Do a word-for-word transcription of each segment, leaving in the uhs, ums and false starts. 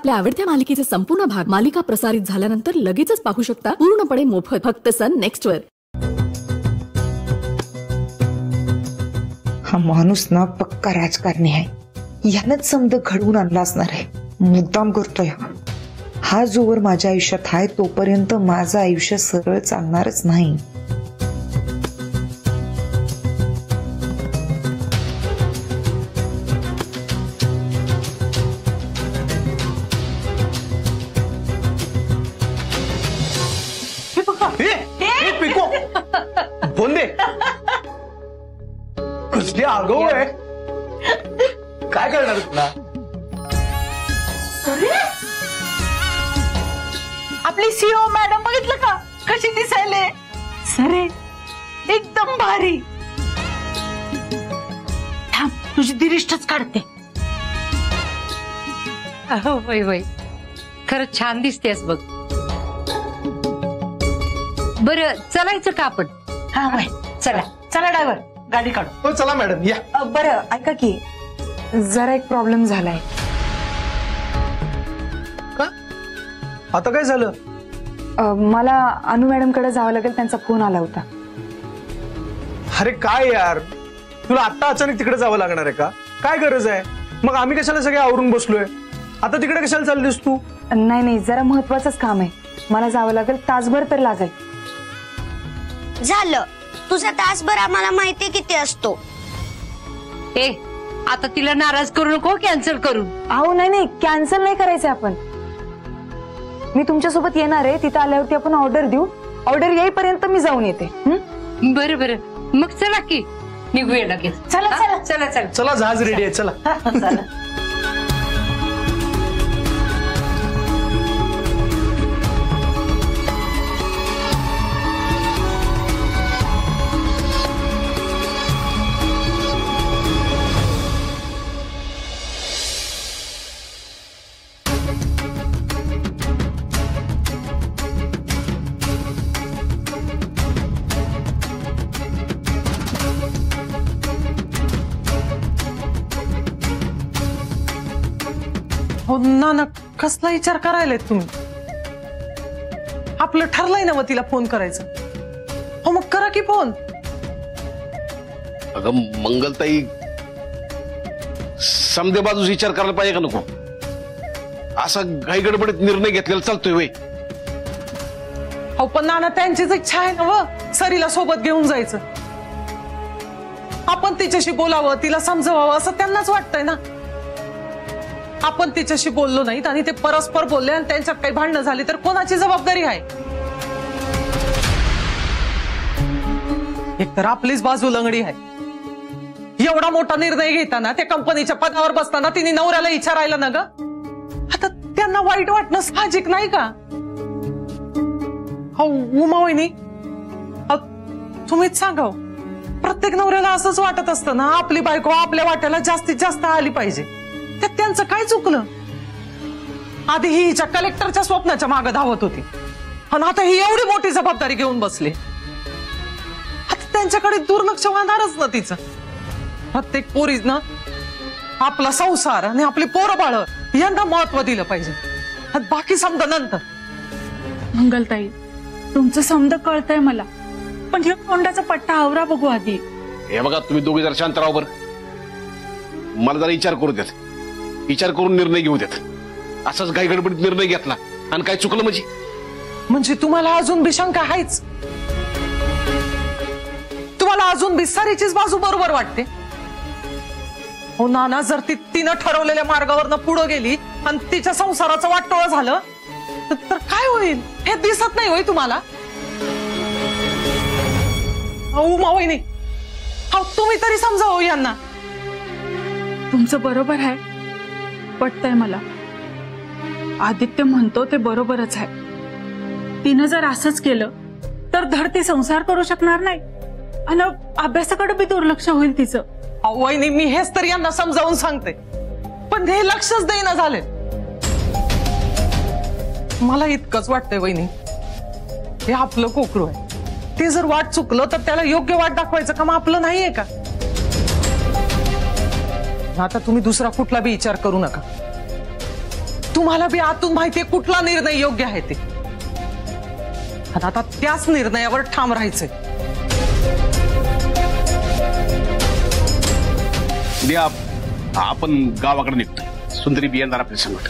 आपल्या आवडत्या मालिकेचे संपूर्ण भाग मालिका प्रसारित झाल्यानंतर लगेचच पाहू शकता पूर्णपणे मोफत फक्त सन नेक्स्ट वर। हा माणूस ना पक्का राजकारणी आहे, यानंच समज घडवून आणला असणार आहे, मुद्दाम करतोय। हा जोवर माझ्या आयुष्यात आहे तोपर्यंत माझं आयुष्य सरळ चालणारच नाही। कसली आगाऊ आहे, काय करणार तुला? आपली सीओ मॅडम बघितलं का कशी दिसायले? सरे एकदम भारी। थांब तुझी दिरिष्टच काढते। होय होय, खरंच छान दिसतेस बघ। बरं चलायचं का आपण? हा वय चला चला ड्रायव्हर गाडी काढू। हो चला मॅडम या। बरं ऐका की, जरा एक प्रॉब्लेम झालाय। का? आता काय झालं? मला अनु मॅडम कडे जावं लागेल, त्यांचा फोन आला होता। अरे काय यार, तुला आता अचानक तिकडे जावं लागणार आहे का? काय गरज आहे? मग आम्ही कशाला सगळे आवरून बसलोय? आता तिकडे कशाला चाललीस तू? नाही नाही, जरा महत्वाचंच काम आहे, मला जावं लागेल, तासभर तर लागेल। झालं, तुझा तासभर आम्हाला माहिती किती असतो। ए आता तिला नाराज करू नको, कॅन्सल करू। अहो नाही नाही, कॅन्सल नाही करायचं आपण, मी तुमच्या सोबत येणार आहे, तिथे आल्यावरती आपण ऑर्डर देऊ, ऑर्डर येईपर्यंत मी जाऊन येते। बरं बरं, मग चला की निघूया लगेच। चला चला चला चला चला, जहाज रेडी आहे, चला चला। हो ना ना, कसला विचार करायला तुम्ही? आपलं ठरलंय ना मग तिला फोन करायचं। हो मग करा की फोन। अगं मंगलताई, समदे बाजूस विचार करायला पाहिजे का नको? असा घाई गडबडीत निर्णय घेतलेला चालतोय वय? हो पण नाना त्यांचीच इच्छा आहे ना व सरीला सोबत घेऊन जायचं। आपण तिच्याशी बोलावं, तिला समजवावं असं त्यांनाच वाटतंय ना। आपण तिच्याशी बोललो नाहीत आणि ते परस्पर बोलले आणि त्यांच्यात काही भांडणं झाली तर कोणाची जबाबदारी आहे? एकतर आपलीच बाजू लंगडी आहे। एवढा मोठा निर्णय घेताना, त्या कंपनीच्या पदावर बसताना तिने नवऱ्याला विचारायला ना ग? आता त्यांना वाईट वाटणं साहजिक नाही का? हो उमा वहिनी, तुम्हीच सांगा, प्रत्येक नवऱ्याला असंच वाटत असतं ना, आपली बायको आपल्या वाट्याला जास्तीत जास्त आली पाहिजे। त्यात त्यांचं काय चुकलं? आधी ही हिच्या कलेक्टरच्या स्वप्नाच्या मागे धावत होती आणि आता ही एवढी मोठी जबाबदारी घेऊन बसली, आता त्यांच्याकडे दुर्लक्ष होणारच ना तिचं। प्रत्येक पोरीनं आपला संसार आणि आपली पोरं बाळ यांना महत्व दिलं पाहिजे, बाकी समजा नंतर। मंगलताई, तुमचं समज कळतंय मला, पण या तोंडाचा पट्टा आवरा बघू आधी। हे बघा, तुम्ही दोघे जरा शांत राहा बरं, मला जरा विचार करू देत, विचार करून निर्णय घेऊ देत। असाच घाई गडबडीत निर्णय घेतला आणि काय चुकलं म्हणजे? म्हणजे तुम्हाला अजून बी शंका आहेच? तुम्हाला अजून बी सरीचीच बाजू बरोबर वाटते? हो नाना, जर ती तिनं ठरवलेल्या मार्गावरनं पुढे गेली आणि तिच्या संसाराचं वाटोळं झालं तर काय होईल हे दिसत नाही होय तुम्हाला? उमा वहिनी, तुम्ही तरी समजावं यांना। तुमचं बरोबर आहे, पटतंय मला। आदित्य म्हणतो ते बरोबरच आहे। तिनं जर असंच केलं तर धड ती संसार करू शकणार नाही आणि अभ्यासाकडे बी दुर्लक्ष होईल तिचं। वहिनी, मी हेच तर यांना समजावून सांगते, पण हे लक्षच देईना झाले। मला इतकंच वाटतंय वहिनी, हे आपलं कोकरू आहे, ते जर वाट चुकलं तर त्याला योग्य वाट दाखवायचं काम आपलं नाहीये का? आता तुम्ही दुसरा कुठला बी विचार करू नका, तुम्हाला बी आतून माहितीये कुठला निर्णय योग्य आहे ते, आणि आता त्याच निर्णयावर ठाम राहायचंय. उद्या आपण गावाकडे निघतोय. सुंदरी बियाणार आपल्या संकट.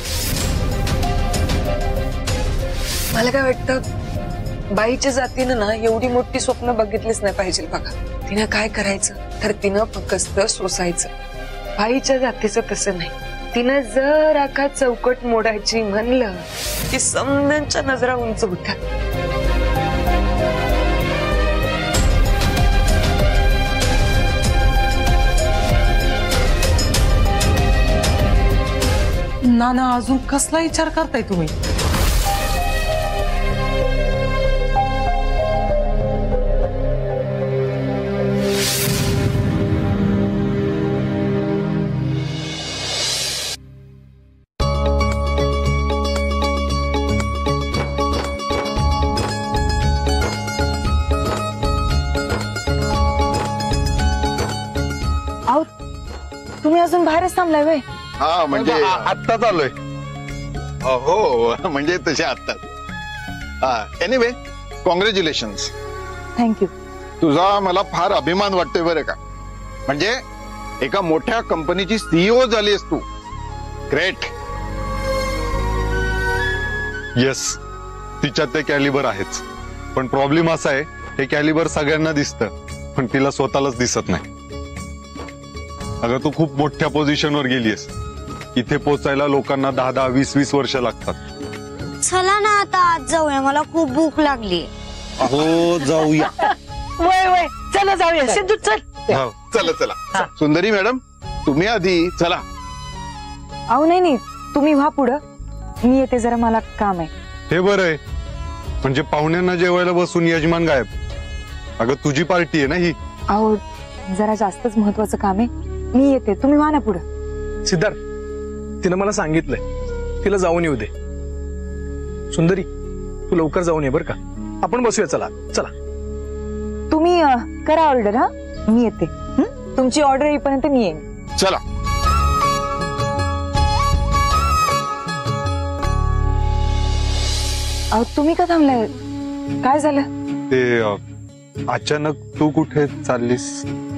मला काय वाटतं, बाईच्या जातीनं ना एवढी मोठी स्वप्न बघितलीच नाही पाहिजे बघा. तिनं काय करायचं तर तिनं फक्त सोसायचं. बाईच्या जातीचं तसं नाही. तिनं जर आखा चौकट मोडायची म्हणलं की समजांच्या नजरा उंच होत्या. नाना, अजून कसला विचार करताय तुम्ही? तुम्ही अजून बाहेरच थांबलाय वय? हा म्हणजे आत्ताच आलोय. हो म्हणजे तसे आत्ताच. Anyway, congratulations. थँक्यू. तुझा मला फार अभिमान वाटतोय बरं का. म्हणजे एका मोठ्या कंपनीची सीईओ झालीस तू. ग्रेट. येस, तिच्यात ते कॅलिबर आहेच. पण प्रॉब्लेम असा आहे, हे कॅलिबर सगळ्यांना दिसतं पण तिला स्वतःलाच दिसत नाही. अगं तू खूप मोठ्या पोझिशनवर गेलीस. इथे पोचायला लोकांना दहा दहा वीस वीस वर्ष लागतात. चला ना आता आज जाऊया, मला खूप भूक लागली. हो जाऊया. वय वय चला जाऊया. सिद्धू चल. चला चला. सुंदरी मॅडम, तुम्ही आधी चला. अहो नाही नाही, तुम्ही व्हा पुढं, मी येते जरा, मला काम आहे. हे बरं आहे, म्हणजे पाहुण्यांना जेवायला बसून यजमान गायब. अगं तुझी पार्टी आहे ना ही. अहो जरा जास्तच महत्वाचं काम आहे, मी येते, तुम्ही व्हा ना पुढं. सिद्धार्थ, तिनं मला सांगितलंय तिला जाऊन येऊ दे. सुंदरी, तू लवकर जाऊन ये बर का. आपण बसूया. चला चला. तुम्ही अं, करा ऑर्डर. हा मी येते. हं? तुमची ऑर्डर येईपर्यंत मी येईन. चला. अहो तुम्ही का थांबलाय? काय झालं? ते अ, अचानक तू कुठे चाललीस?